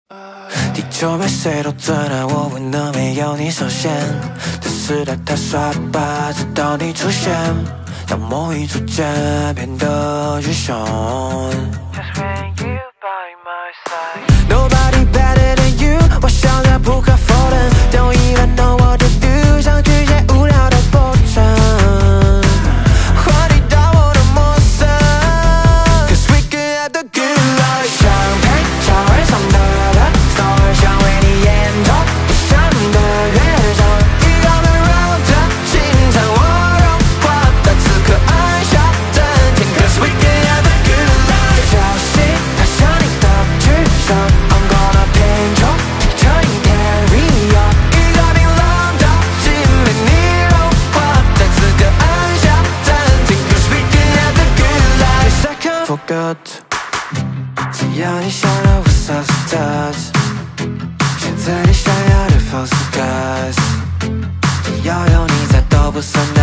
地球被谁都最难，我问了没有你首先。这时代太耍吧，直到你出现，当梦一出现，变得英雄。Nobody better than you， 我笑得不可否认。Don't even know what to do， 想拒绝无聊的过程。话题到我的陌生 ，Cause we can have the good life。想陪小孩上的人 ，Story 想为你演奏，不想的乐章，一个温柔的清晨，我融化的此刻按下暂停 ，Cause we can have the good life。消息它像你的巨声 ，I'm gonna paint you picture in area， 一个冰冷的心被你融化，在此刻按下暂停 ，Cause we can have the good life。Second for good， 只要你想要我 sauce touch， 选择你想要的方式 ，cause 只要有你在都不算。